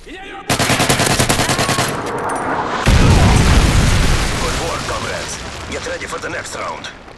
Good work, comrades. Get ready for the next round.